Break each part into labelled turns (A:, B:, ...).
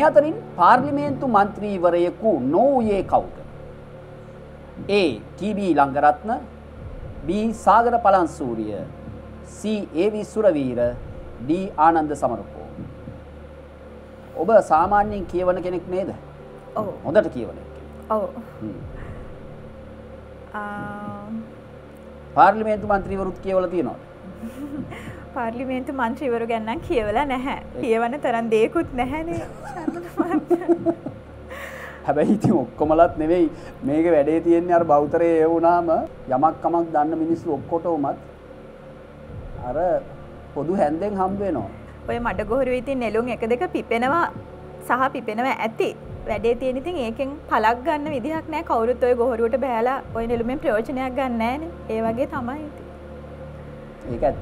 A: මේ අතරින් පාර්ලිමේන්තු මන්ත්‍රීවරයෙකු නොවූයේ කවුද? A. ටී.බී. ලංගරත්න, B. Sagara පලන්සූරිය, C. A.V. Suraweera, D. Ananda සමරකෝ. ඔබ සාමාන්‍යයෙන් කියවන කෙනෙක් නේද?
B: ඔව්.
A: හොඳට කියවන කෙනෙක්.
B: ඔව්.
A: පාර්ලිමේන්තු මන්ත්‍රීවරුත් කියවලා තියෙනවද?
B: පාර්ලිමේන්තු මන්ත්‍රීවරු ගැන නම් කියවලා නැහැ. කියවන තරම් දෙයක්වත් නැහැනේ.
A: හැබැයි ඉතින් ඔක්කොමලත් නෙවෙයි මේකේ වැඩේ තියෙන්නේ අර බෞතරයේ ඒ වුණාම යමක් කමක් දන්න මිනිස්සු ඔක්කොටමත් අර පොදු හැන්දෙන් හම්බ වෙනවා.
B: ඔය මඩගොහරුවේ තියෙන නෙළුම් එක දෙක පිපෙනවා සහ පිපෙනවා ඇති. වැඩේ තියෙන ඉතින් ඒකෙන් පළක් ගන්න විදිහක් නැහැ. කවුරුත් ඔය ගොහරුවට බෑලා ඔය නෙළුමෙන් ප්‍රයෝජනයක් ගන්න නැහැනේ. ඒ වගේ තමයි ඉතින්.
A: ඒක ඇත්ත.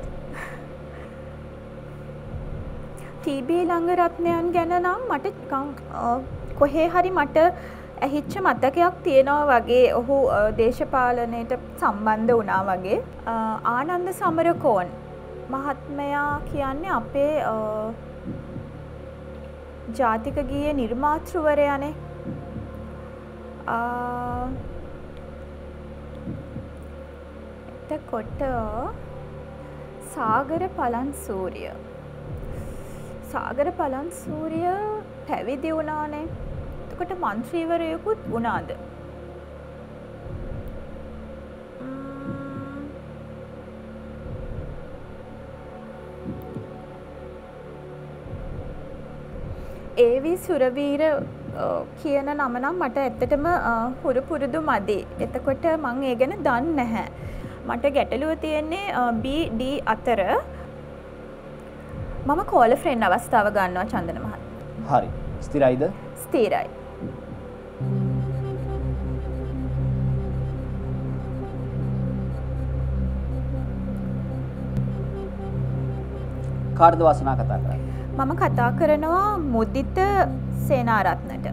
B: ටී.බී. ලංගරත්නයන් ගැන නම් මට කොහේ හරි මට ඇහිච්ච මතකයක් තියෙනවා වගේ. ඔහු දේශපාලනයට සම්බන්ධ වුණා වගේ. ආනන්ද සමරකෝන් මහත්මයා කියන්නේ අපේ ජාතික ගීයේ නිර්මාතෘවරයානේ. එතකොට සාගර පලන්සූරිය පැවිදි වුණානේ. එතකොට මන්ත්‍රීවරයෙකුත් වුණාද? ඒ.වී. සුරවීර කියන නම නම් මට ඇත්තටම හුරු පුරුදු මදි. එතකොට මම ඒ ගැන දන්නේ නැහැ. මට ගැටලුව තියෙන්නේ B.D. අතර. මම කෝල් ෆ්‍රෙන්ඩ් අවස්ථාව ගන්නවා චන්දන මහත්මයා.
A: හරි. ස්ථිරයිද?
B: ස්ථිරයි.
A: කාර්ද වාසනා කතා කරන්නේ?
B: මම කතා කරනවා මුදිත සේනාරත්නට.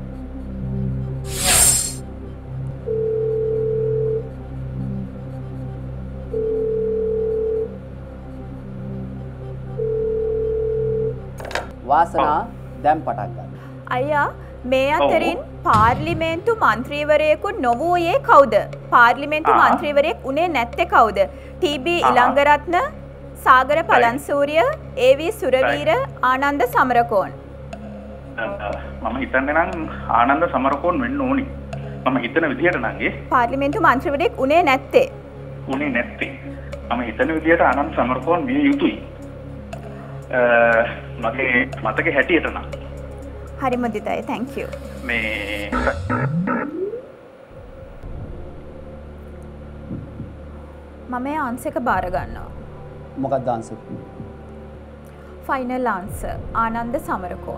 A: වාසනා දැන් පටන් ගන්න.
B: අයියා මේ අතරින් පාර්ලිමේන්තු මන්ත්‍රීවරයෙකු නොවූයේ කවුද? පාර්ලිමේන්තු මන්ත්‍රීවරයෙක් උනේ නැත්තේ කවුද? ටී.බී. ඉලංගරත්න, සාගර පලන්සූරිය, ඒ.වී. සුරවීර, ආනන්ද සමරකෝන්.
C: මම හිතන්නේ නම් ආනන්ද සමරකෝන් වෙන්න ඕනි. මම හිතන විදිහට නම්
B: පාර්ලිමේන්තු මන්ත්‍රීවරයෙක් උනේ නැත්තේ.
C: මම හිතන විදිහට ආනන්ද සමරකෝන් විය යුතුයි. මගේ මතකේ හැටියට නම්.
B: හරි මුදිතයි. thank you.
C: මේ
B: මම ඒ ආන්සර් එක බාර ගන්නවා.
A: මොකක්ද answer?
B: Final answer Ananda Samarakoon.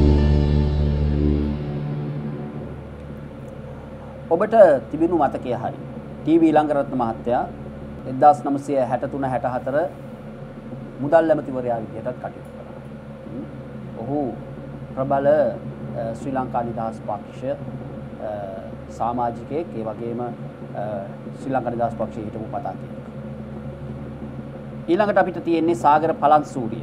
A: ඔබට තිබුණු මතකය හරි. ටී.බී. ලංගරත්න මහත්තයා 1963-64 මුදල් ඇමතිවරයා විදිහටත් කටයුතු කරනවා. ඔහු ප්‍රබල ශ්‍රී ලංකා නිදහස් පක්ෂ සමාජිකයෙක්, ඒ වගේම ශ්‍රී ලංකා නිදහස් පක්ෂයේ හිටපු පතාකයෙක්. ඊළඟට අපිට තියෙන්නේ සාගර පලන්සූරිය,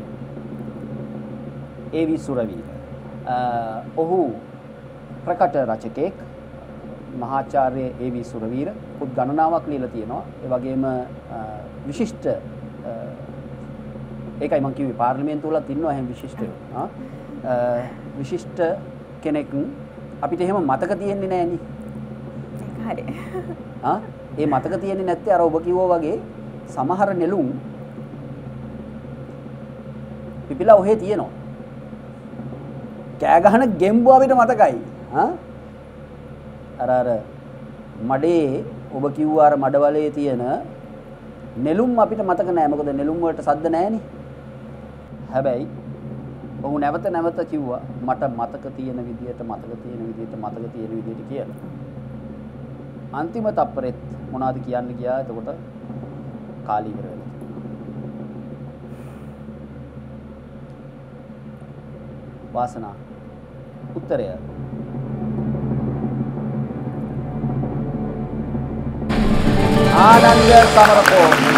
A: ඒ.වී. සුරවීර. ඔහු ප්‍රකට රචකයෙක්, මහාචාර්ය ඒ.වී. සුරවීර පොත් ගණනාවක් ලියලා තියෙනවා. ඒ වගේම විශිෂ්ට ඒකයි මම කිව්වේ පාර්ලිමේන්තුව වලත් ඉන්නවා එහෙම විශිෂ්ටයෝ. විශිෂ්ට කෙනෙක් අපිට එහෙම මතක තියෙන්නේ නැහැ නේ.
B: ඒක හරි.
A: ඒ මතක තියෙන්නේ නැත්තේ අර ඔබ කිව්වා වගේ සමහර නෙළුම් පිපිලා ඔහෙ තියෙනවා. කෑ ගහන ගෙම්බුව අපිට මතකයි. අර මඩේ ඔබ කිව්වා අර මඩවලේ තියෙන නෙළුම් අපිට මතක නැහැ. මොකද නෙළුම් වලට සද්ද නැහැනේ. හැබැයි ඔහු නැවත කිව්වා මට මතක තියෙන විදියට කියලා. අන්තිම තප්පරෙත් මොනවද කියන්න ගියා. එතකොට කාලී ඉවර වෙලා. වාසනා උත්තරය ආනන්ද සමරකෝන්.